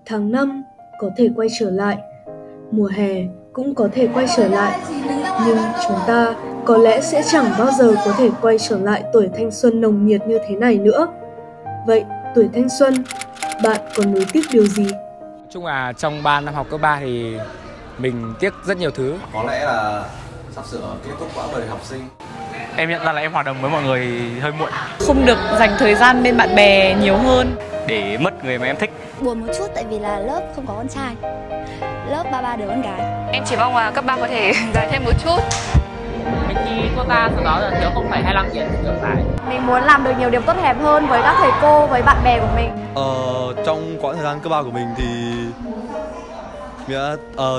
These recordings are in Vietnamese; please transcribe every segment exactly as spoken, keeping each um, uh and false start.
Tháng năm có thể quay trở lại, mùa hè cũng có thể quay trở lại, nhưng chúng ta có lẽ sẽ chẳng bao giờ có thể quay trở lại tuổi thanh xuân nồng nhiệt như thế này nữa. Vậy, tuổi thanh xuân, bạn còn nuối tiếc điều gì? Nói chung là trong ba năm học cấp ba thì mình tiếc rất nhiều thứ. Có lẽ là sắp sửa kết thúc quãng đời học sinh. Em nhận ra là em hòa đồng với mọi người hơi muộn. Không được dành thời gian bên bạn bè nhiều hơn. Để mất người mà em thích. Buồn một chút tại vì là lớp không có con trai, lớp ba ba đứa con gái. Em chỉ mong là cấp ba có thể dài thêm một chút. Mình thi cô ta sau đó là thiếu không phẩy hai lăm điểm được giải. Mình muốn làm được nhiều điều tốt đẹp hơn với các thầy cô, với bạn bè của mình. Ờ, trong quãng thời gian cấp ba của mình thì mình đã, ờ...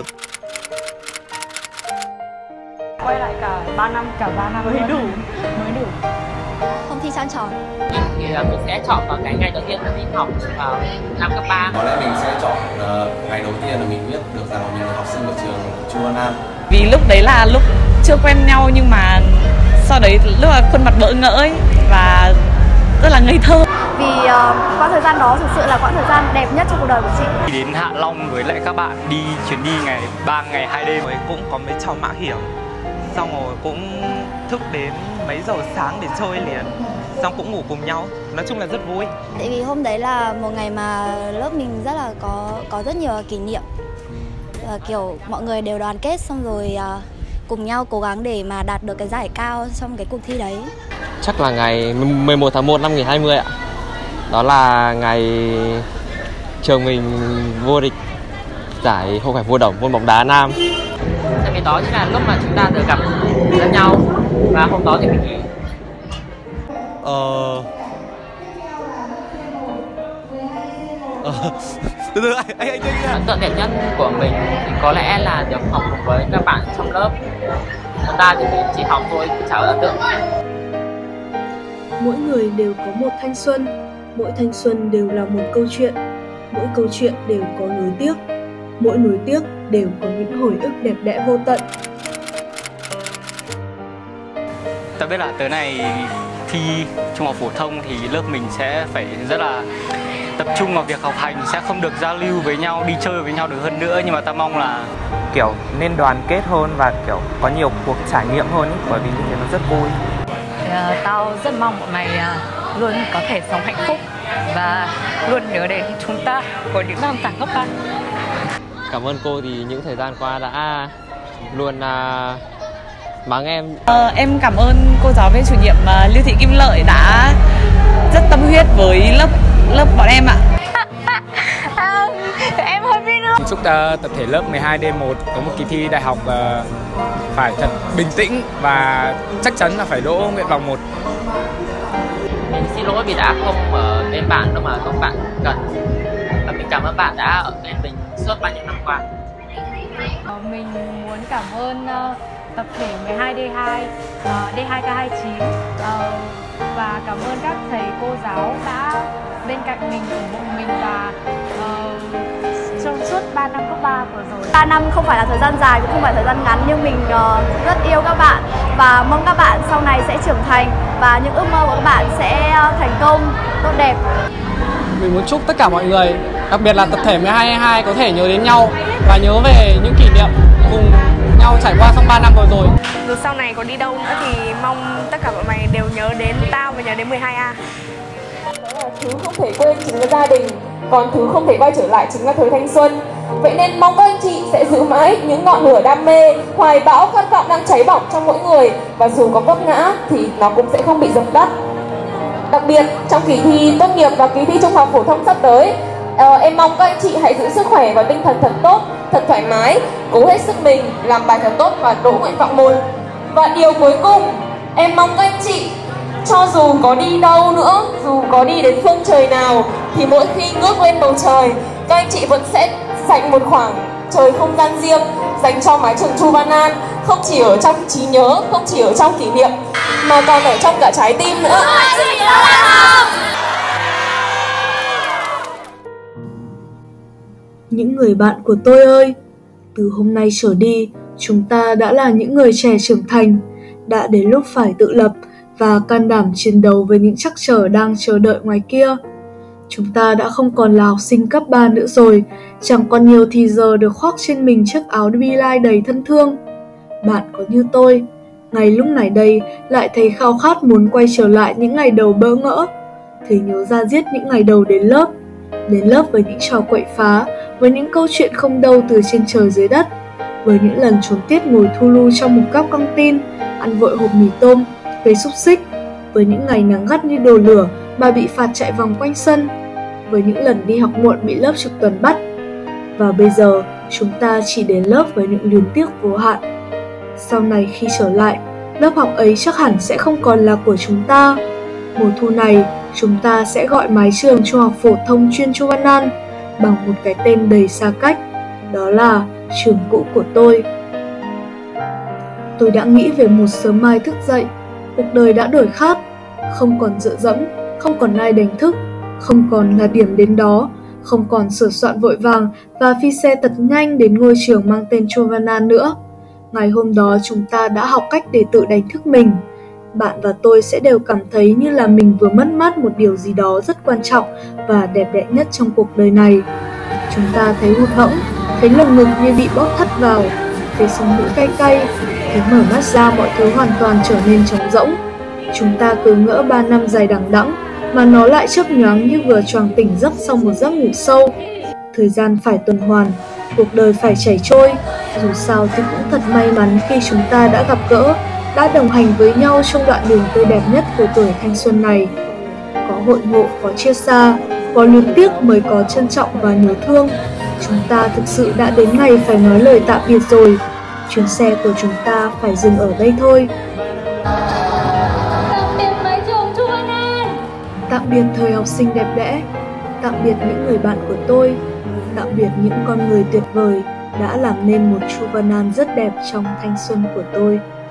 quay lại cả ba năm, cả ba năm mới đủ, mới đủ. Không thi san tròn. Mình thì là mình sẽ chọn vào cái ngày đầu tiên là mình học vào năm cấp ba. Có lẽ mình sẽ chọn uh, ngày đầu tiên là mình biết được rằng mình là học sinh của trường Trung Văn Nam. Vì lúc đấy là lúc chưa quen nhau nhưng mà sau đấy lúc là khuôn mặt bỡ ngỡ ấy và rất là ngây thơ. Vì uh, quãng thời gian đó thực sự là quãng thời gian đẹp nhất trong cuộc đời của chị. Đi đến Hạ Long với lại các bạn đi chuyến đi ngày ba ngày hai đêm ấy cũng có mấy trò mạo hiểm. Xong rồi cũng thức đến mấy giờ sáng để chơi liền. Xong cũng ngủ cùng nhau. Nói chung là rất vui. Tại vì hôm đấy là một ngày mà lớp mình rất là có có rất nhiều kỷ niệm. À, kiểu mọi người đều đoàn kết xong rồi à, cùng nhau cố gắng để mà đạt được cái giải cao trong cái cuộc thi đấy. Chắc là ngày mười một tháng một năm hai nghìn không trăm hai mươi ạ. Đó là ngày trường mình vô địch giải không phải vô đồng môn bóng đá nam. Tại vì đó chính là lúc mà chúng ta được gặp lẫn nhau và hôm đó thì mình nghĩ Ờ... Ờ... Từ từ anh, anh, anh, anh. ấn tượng đẹp nhất của mình thì có lẽ là được học cùng với các bạn trong lớp. Chúng ta thì mình chỉ học thôi, chả ấn tượng. Mỗi người đều có một thanh xuân, mỗi thanh xuân đều là một câu chuyện, mỗi câu chuyện đều có nuối tiếc, mỗi nuối tiếc đều có những hồi ức đẹp đẽ vô tận. Ta biết là tới này thi trung học phổ thông thì lớp mình sẽ phải rất là tập trung vào việc học hành, sẽ không được giao lưu với nhau, đi chơi với nhau được hơn nữa. Nhưng mà ta mong là kiểu nên đoàn kết hơn và kiểu có nhiều cuộc trải nghiệm hơn ý, bởi vì như thế nó rất vui. À, tao rất mong bọn mày à, luôn có thể sống hạnh phúc và luôn nhớ đến chúng ta của những năm tháng cấp ba. Cảm ơn cô thì những thời gian qua đã luôn uh, mắng em. Ờ, em cảm ơn cô giáo viên chủ nhiệm uh, Lưu Thị Kim Lợi đã rất tâm huyết với lớp lớp bọn em ạ. À, em hơi biết nữa. Chúc uh, tập thể lớp mười hai D một có một kỳ thi đại học uh, phải thật bình tĩnh và chắc chắn là phải đỗ nguyện vọng một. Mình xin lỗi vì đã không ở bên bạn đâu mà lúc bạn cần. Và mình cảm ơn bạn đã ở bên mình suốt bao nhiêu năm qua. Mình muốn cảm ơn uh, tập thể mười hai D hai, uh, D hai K hai chín uh, và cảm ơn các thầy cô giáo đã bên cạnh mình, ủng hộ mình và uh, trong suốt ba năm cấp ba vừa rồi. ba năm không phải là thời gian dài cũng không phải thời gian ngắn, nhưng mình uh, rất yêu các bạn và mong các bạn sau này sẽ trưởng thành và những ước mơ của các bạn sẽ uh, thành công, tốt đẹp. Mình muốn chúc tất cả mọi người, đặc biệt là tập thể mười hai D hai có thể nhớ đến nhau và nhớ về những kỷ niệm cùng nhau trải qua trong ba năm vừa rồi. Dù sau này có đi đâu nữa thì mong tất cả bọn mày đều nhớ đến tao và nhớ đến mười hai A. Đó là thứ không thể quên chính là gia đình, còn thứ không thể quay trở lại chính là thời thanh xuân. Vậy nên mong các anh chị sẽ giữ mãi những ngọn lửa đam mê, hoài bão khát vọng đang cháy bỏng trong mỗi người, và dù có vấp ngã thì nó cũng sẽ không bị dập tắt. Đặc biệt trong kỳ thi tốt nghiệp và kỳ thi trung học phổ thông sắp tới, uh, em mong các anh chị hãy giữ sức khỏe và tinh thần thật tốt, thật thoải mái, cố hết sức mình làm bài thật tốt và đỗ nguyện vọng một. Và điều cuối cùng, em mong các anh chị cho dù có đi đâu nữa, dù có đi đến phương trời nào, thì mỗi khi ngước lên bầu trời, các anh chị vẫn sẽ dành một khoảng trời không gian riêng dành cho mái trường Chu Văn An, không chỉ ở trong trí nhớ, không chỉ ở trong kỷ niệm, mà còn ở trong cả trái tim nữa. Những người bạn của tôi ơi, từ hôm nay trở đi, chúng ta đã là những người trẻ trưởng thành, đã đến lúc phải tự lập và can đảm chiến đấu với những trắc trở đang chờ đợi ngoài kia. Chúng ta đã không còn là học sinh cấp ba nữa rồi, chẳng còn nhiều thì giờ được khoác trên mình chiếc áo Be-Life đầy thân thương. Bạn có như tôi, ngay lúc này đây lại thấy khao khát muốn quay trở lại những ngày đầu bỡ ngỡ, thấy nhớ ra diết những ngày đầu đến lớp. Đến lớp với những trò quậy phá, với những câu chuyện không đâu từ trên trời dưới đất, với những lần trốn tiết ngồi thu lu trong một góc căng tin, ăn vội hộp mì tôm, với xúc xích, với những ngày nắng gắt như đổ lửa mà bị phạt chạy vòng quanh sân, với những lần đi học muộn bị lớp trực tuần bắt. Và bây giờ, chúng ta chỉ đến lớp với những luyến tiếc vô hạn. Sau này khi trở lại, lớp học ấy chắc hẳn sẽ không còn là của chúng ta. Mùa thu này, chúng ta sẽ gọi mái trường Trung học phổ thông chuyên Chu Văn An bằng một cái tên đầy xa cách, đó là trường cũ của tôi. Tôi đã nghĩ về một sớm mai thức dậy, cuộc đời đã đổi khác, không còn dựa dẫm, không còn ai đánh thức, không còn là điểm đến đó, không còn sửa soạn vội vàng và phi xe thật nhanh đến ngôi trường mang tên Chu Văn An nữa. Ngày hôm đó chúng ta đã học cách để tự đánh thức mình. Bạn và tôi sẽ đều cảm thấy như là mình vừa mất mát một điều gì đó rất quan trọng và đẹp đẽ nhất trong cuộc đời này. Chúng ta thấy hụt hẫng, thấy lồng ngực như bị bóp thắt vào, thấy sống mũi cay cay, thấy mở mắt ra mọi thứ hoàn toàn trở nên trống rỗng. Chúng ta cứ ngỡ ba năm dài đằng đẵng mà nó lại chớp nhoáng như vừa choàng tỉnh giấc sau một giấc ngủ sâu. Thời gian phải tuần hoàn, cuộc đời phải chảy trôi. Dù sao thì cũng thật may mắn khi chúng ta đã gặp gỡ, đã đồng hành với nhau trong đoạn đường tươi đẹp nhất của tuổi thanh xuân này. Có hội ngộ, có chia xa, có luyến tiếc mới có trân trọng và nhớ thương. Chúng ta thực sự đã đến ngày phải nói lời tạm biệt rồi. Chuyến xe của chúng ta phải dừng ở đây thôi. Tạm biệt mái trường Chu Văn An. Tạm biệt thời học sinh đẹp đẽ. Tạm biệt những người bạn của tôi. Tạm biệt những con người tuyệt vời đã làm nên một Chu Văn An rất đẹp trong thanh xuân của tôi.